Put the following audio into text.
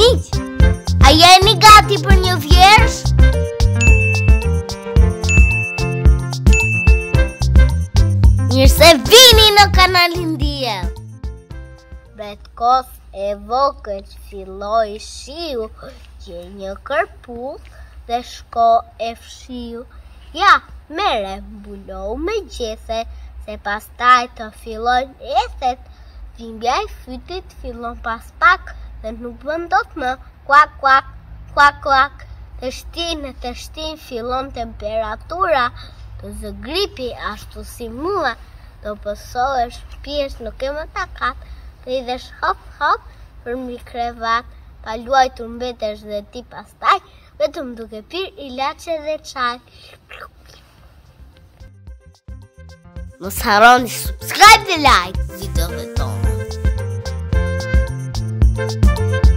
Miq, a jeni gati për një vjersh? Mirë se vini në kanalin Diell. Bretkos e vogël filloi shiu, gjej një kërpull dhe shko e fshiu. Ja, mere, mbulohu me gjese, se pastaj të fillojnë ethet. Dhimbja e fytit fillon pas pak dhe nuk bën dot më kuak kuak, kuak kuak. Të shtin fillon temperatura, të zëgripi ashtu si mua. Do pësohesh pjesë nuk e më takat, të idhesh hop hop për mi krevat, pa luajtur mbetesh dhe ti pastaj, vetëm duke pir ilaçe dhe çaj. Mos harroni subscribe dhe like videove tona.